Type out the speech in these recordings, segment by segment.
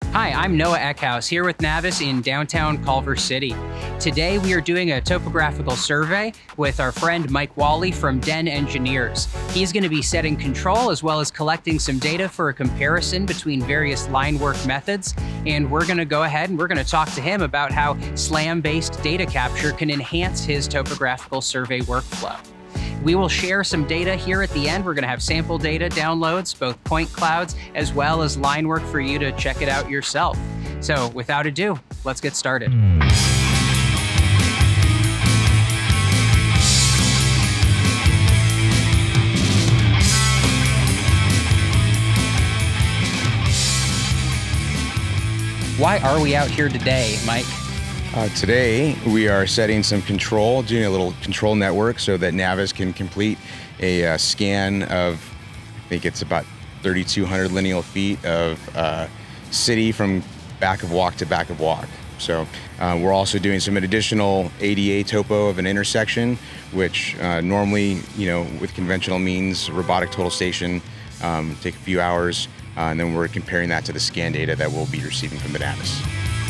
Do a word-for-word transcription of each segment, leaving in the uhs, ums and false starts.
Hi, I'm Noah Eckhous here with NavVis in downtown Culver City. Today we are doing a topographical survey with our friend Mike Walle from Denn Engineers. He's going to be setting control as well as collecting some data for a comparison between various line work methods. And we're going to go ahead and we're going to talk to him about how SLAM-based data capture can enhance his topographical survey workflow. We will share some data here at the end. We're going to have sample data downloads, both point clouds, as well as line work for you to check it out yourself. So without ado, let's get started. Why are we out here today, Mike? Uh, today, we are setting some control, doing a little control network so that NavVis can complete a uh, scan of, I think it's about thirty-two hundred lineal feet of uh, city from back of walk to back of walk. So uh, we're also doing some additional A D A topo of an intersection, which uh, normally, you know, with conventional means, robotic total station, um, take a few hours, uh, and then we're comparing that to the scan data that we'll be receiving from the NavVis.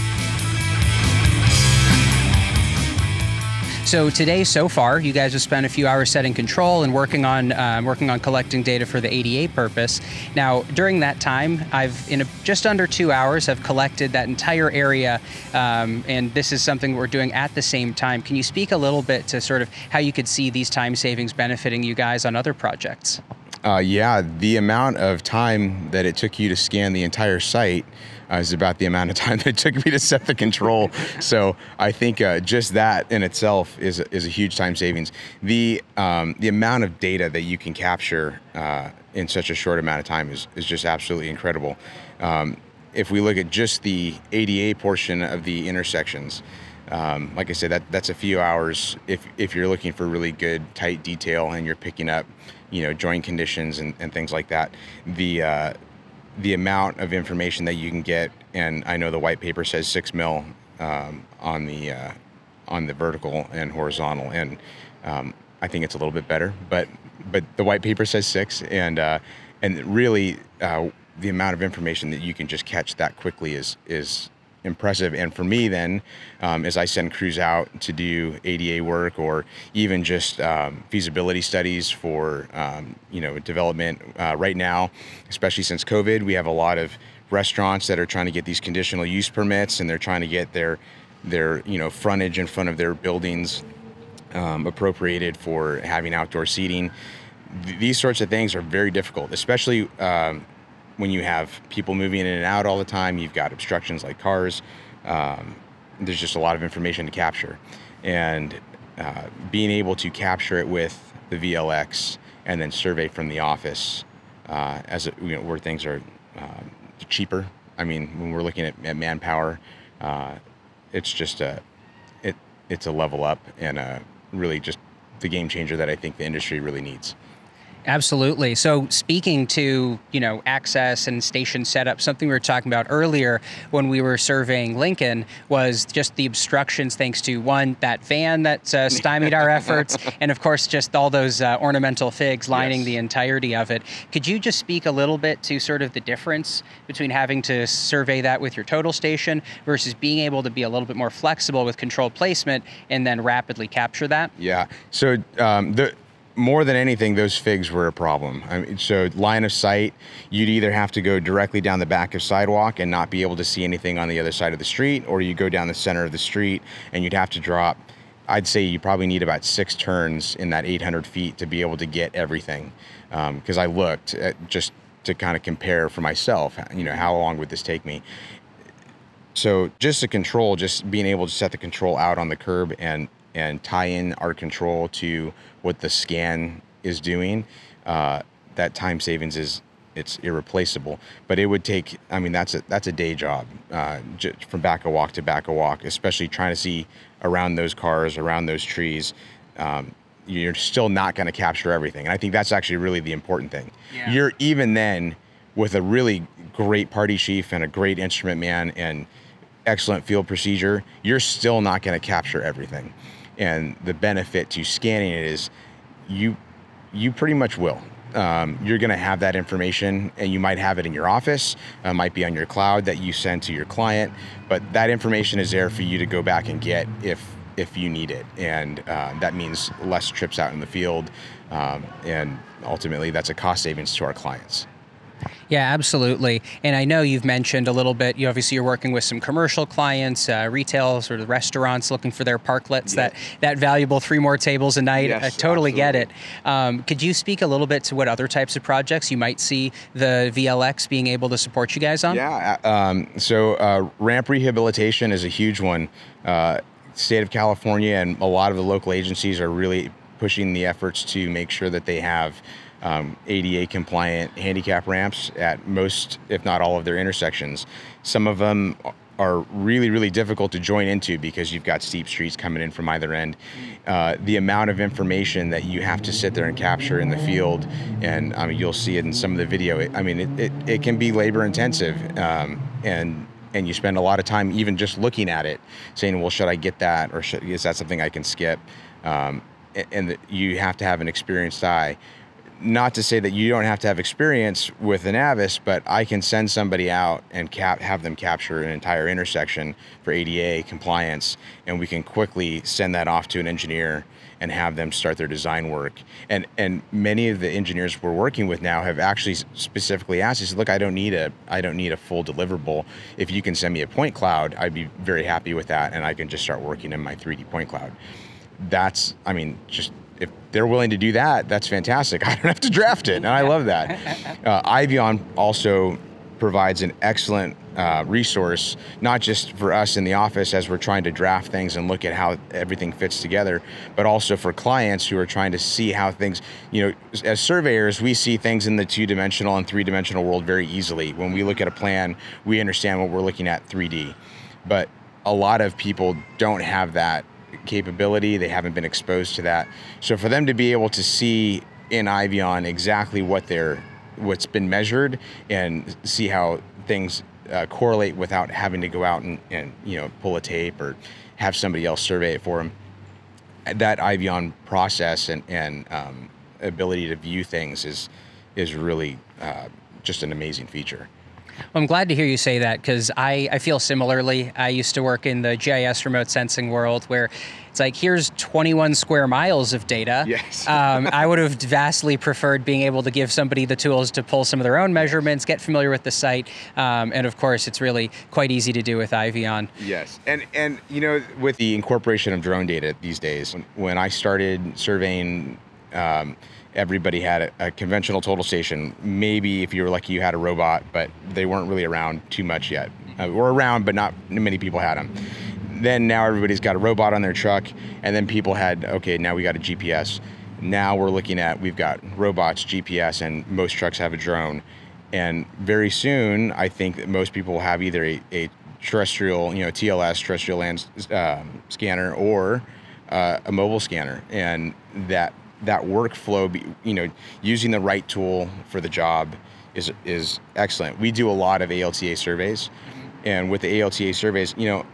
So today, so far, you guys have spent a few hours setting control and working on um, working on collecting data for the A D A purpose. Now, during that time, I've in a, just under two hours have collected that entire area, um, and this is something we're doing at the same time. Can you speak a little bit to sort of how you could see these time savings benefiting you guys on other projects? Uh, yeah, the amount of time that it took you to scan the entire site uh, is about the amount of time that it took me to set the control. So I think uh, just that in itself is a, is a huge time savings. The um, the amount of data that you can capture uh, in such a short amount of time is, is just absolutely incredible. Um, if we look at just the A D A portion of the intersections, um, like I said, that that's a few hours if, if you're looking for really good, tight detail and you're picking up, you know, joint conditions and, and things like that. The uh, the amount of information that you can get, and I know the white paper says six mil um, on the uh, on the vertical and horizontal, and um, I think it's a little bit better, but but the white paper says six, and uh, and really uh, the amount of information that you can just catch that quickly is is impressive. And for me then, um, as I send crews out to do A D A work or even just um, feasibility studies for um, you know, development uh, right now, especially since COVID, we have a lot of restaurants that are trying to get these conditional use permits, and they're trying to get their their you know, frontage in front of their buildings um, appropriated for having outdoor seating. Th these sorts of things are very difficult, especially um, when you have people moving in and out all the time. You've got obstructions like cars. Um, there's just a lot of information to capture. And uh, being able to capture it with the V L X and then survey from the office uh, as a, you know, where things are um, cheaper. I mean, when we're looking at, at manpower, uh, it's just a, it, it's a level up and a really just the game changer that I think the industry really needs. Absolutely. So speaking to, you know, access and station setup, something we were talking about earlier when we were surveying Lincoln was just the obstructions thanks to, one, that van that uh, stymied our efforts, and of course just all those uh, ornamental figs lining yes. the entirety of it. Could you just speak a little bit to sort of the difference between having to survey that with your total station versus being able to be a little bit more flexible with controlled placement and then rapidly capture that? Yeah. So um, the more than anything, those figs were a problem. I mean, so line of sight, you'd either have to go directly down the back of sidewalk and not be able to see anything on the other side of the street, or you go down the center of the street and you'd have to drop, I'd say you probably need about six turns in that eight hundred feet to be able to get everything. Because um, I looked at just to kind of compare for myself, you know, how long would this take me? So just the control, just being able to set the control out on the curb and and tie in our control to what the scan is doing, uh, that time savings is, it's irreplaceable. But it would take, I mean, that's a, that's a day job, uh, just from back a walk to back a walk, especially trying to see around those cars, around those trees. Um, you're still not gonna capture everything. And I think that's actually really the important thing. Yeah. You're even then, with a really great party chief and a great instrument man and excellent field procedure, you're still not gonna capture everything. And the benefit to scanning it is you you pretty much will. um, you're going to have that information, and you might have it in your office, uh, might be on your cloud that you send to your client, but that information is there for you to go back and get if if you need it, and uh, that means less trips out in the field, um, and ultimately that's a cost savings to our clients. Yeah, absolutely. And I know you've mentioned a little bit, you obviously you're working with some commercial clients, uh, retail, sort of restaurants looking for their parklets, yeah. that that valuable three more tables a night. Yes, I totally absolutely. get it. Um, could you speak a little bit to what other types of projects you might see the V L X being able to support you guys on? Yeah, um, so uh, ramp rehabilitation is a huge one. Uh, State of California and a lot of the local agencies are really pushing the efforts to make sure that they have Um, A D A compliant handicap ramps at most, if not all, of their intersections. Some of them are really, really difficult to join into because you've got steep streets coming in from either end. Uh, the amount of information that you have to sit there and capture in the field, and I mean, you'll see it in some of the video. It, I mean, it, it, it can be labor intensive, um, and and you spend a lot of time even just looking at it, saying, well, should I get that, or should, is that something I can skip? Um, and the, you have to have an experienced eye. Not to say that you don't have to have experience with the NavVis, but I can send somebody out and cap have them capture an entire intersection for A D A compliance, and we can quickly send that off to an engineer and have them start their design work. And and many of the engineers we're working with now have actually specifically asked us, look, I don't need a I don't need a full deliverable. If you can send me a point cloud, I'd be very happy with that, and I can just start working in my three D point cloud. That's, I mean, just if they're willing to do that, that's fantastic. I don't have to draft it, and I love that. Uh, IVION also provides an excellent uh, resource, not just for us in the office as we're trying to draft things and look at how everything fits together, but also for clients who are trying to see how things, you know, as surveyors, we see things in the two-dimensional and three-dimensional world very easily. When we look at a plan, we understand what we're looking at three D. But a lot of people don't have that capability. They haven't been exposed to that. So for them to be able to see in IVION exactly what they're, what's been measured, and see how things uh, correlate without having to go out and, and you know pull a tape or have somebody else survey it for them, that IVION process and, and um, ability to view things is is really uh, just an amazing feature. Well, I'm glad to hear you say that, because I, I feel similarly. I used to work in the G I S remote sensing world, where it's like, here's twenty-one square miles of data. Yes. um, I would have vastly preferred being able to give somebody the tools to pull some of their own measurements, get familiar with the site, um, and of course, it's really quite easy to do with IVION. Yes, and and you know, with the incorporation of drone data these days, when I started surveying, um, everybody had a, a conventional total station. Maybe if you were lucky, you had a robot, but they weren't really around too much yet. Uh, were around, but not many people had them. Then now everybody's got a robot on their truck, and then people had, okay, now we got a G P S. Now we're looking at, we've got robots, G P S, and most trucks have a drone. And very soon, I think that most people will have either a, a terrestrial, you know, T L S, terrestrial land uh, scanner, or uh, a mobile scanner. And that that workflow, you know, using the right tool for the job is is excellent. We do a lot of A L T A surveys, and with the A L T A surveys, you know,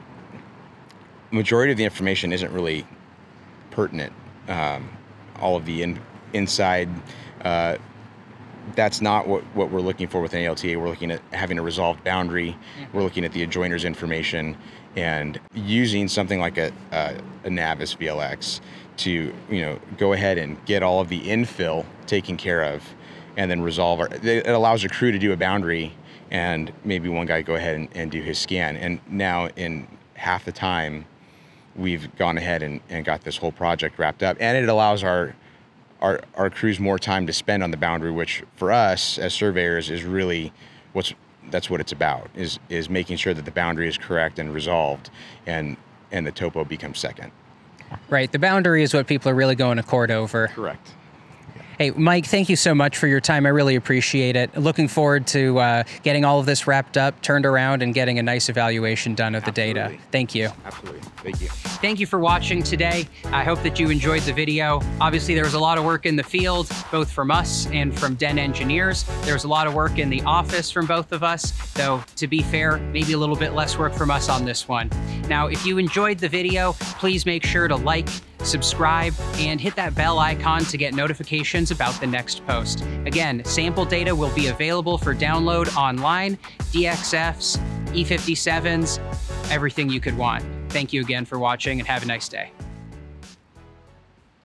majority of the information isn't really pertinent. Um, all of the in, inside, uh, that's not what, what we're looking for with an A L T A. We're looking at having a resolved boundary. We're looking at the adjoiner's information, and using something like a, a, a NavVis V L X to, you know, go ahead and get all of the infill taken care of, and then resolve our, it allows a crew to do a boundary, and maybe one guy go ahead and, and do his scan. And now in half the time, we've gone ahead and, and got this whole project wrapped up, and it allows our, our our crews more time to spend on the boundary, which for us as surveyors is really what's that's what it's about, is is making sure that the boundary is correct and resolved, and and the topo becomes second. Right, the boundary is what people are really going to court over. Correct. Hey, Mike, thank you so much for your time. I really appreciate it. Looking forward to uh, getting all of this wrapped up, turned around, and getting a nice evaluation done of the Absolutely. data. Thank you. Absolutely. Thank you. Thank you for watching today. I hope that you enjoyed the video. Obviously, there was a lot of work in the field, both from us and from Denn Engineers. There was a lot of work in the office from both of us, though, to be fair, maybe a little bit less work from us on this one. Now, if you enjoyed the video, please make sure to like, subscribe, and hit that bell icon to get notifications about the next post. Again, sample data will be available for download online, D X Fs, E fifty-sevens, everything you could want. Thank you again for watching and have a nice day.